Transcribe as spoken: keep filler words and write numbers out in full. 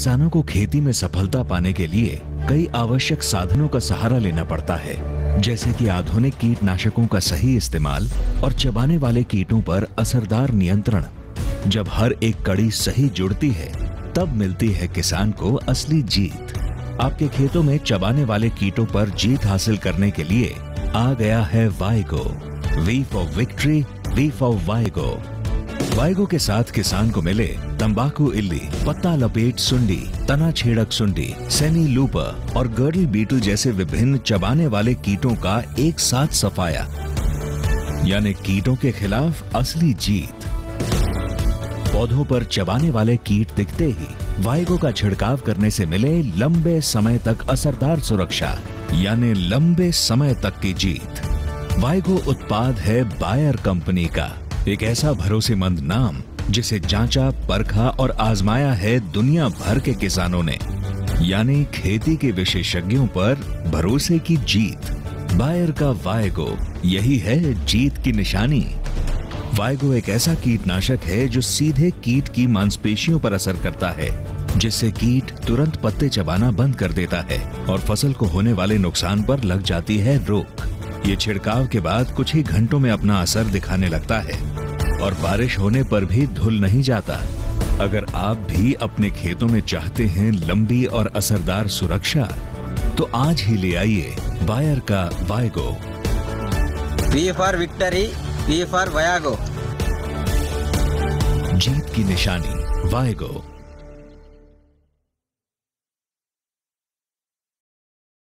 किसानों को खेती में सफलता पाने के लिए कई आवश्यक साधनों का सहारा लेना पड़ता है, जैसे कि आधुनिक कीटनाशकों का सही इस्तेमाल और चबाने वाले कीटों पर असरदार नियंत्रण। जब हर एक कड़ी सही जुड़ती है, तब मिलती है किसान को असली जीत। आपके खेतों में चबाने वाले कीटों पर जीत हासिल करने के लिए आ गया है Vayego. V for victory, V for Vayego. Vayego के साथ किसान को मिले तंबाकू इल्ली, पत्ता लपेट सुंडी, तना छेड़क सुंडी, सेमी लूपर और गर्ल बीटल जैसे विभिन्न चबाने वाले कीटों का एक साथ सफाया, यानी कीटों के खिलाफ असली जीत। पौधों पर चबाने वाले कीट दिखते ही वाइगो का छिड़काव करने से मिले लंबे समय तक असरदार सुरक्षा, यानी लंबे समय तक की जीत। वाइगो उत्पाद है बायर कंपनी का, एक ऐसा भरोसेमंद नाम जिसे जांचा, परखा और आजमाया है दुनिया भर के किसानों ने, यानी खेती के विशेषज्ञों पर भरोसे की जीत। बायर का वाइगो, यही है जीत की निशानी। वाइगो एक ऐसा कीटनाशक है जो सीधे कीट की मांसपेशियों पर असर करता है, जिससे कीट तुरंत पत्ते चबाना बंद कर देता है और फसल को होने वाले नुकसान पर लग जाती है रोक। ये छिड़काव के बाद कुछ ही घंटों में अपना असर दिखाने लगता है और बारिश होने पर भी धुल नहीं जाता। अगर आप भी अपने खेतों में चाहते हैं लंबी और असरदार सुरक्षा, तो आज ही ले आइए बायर का Vayego. V for victory, V for Vayego. जीत की निशानी वाइगो।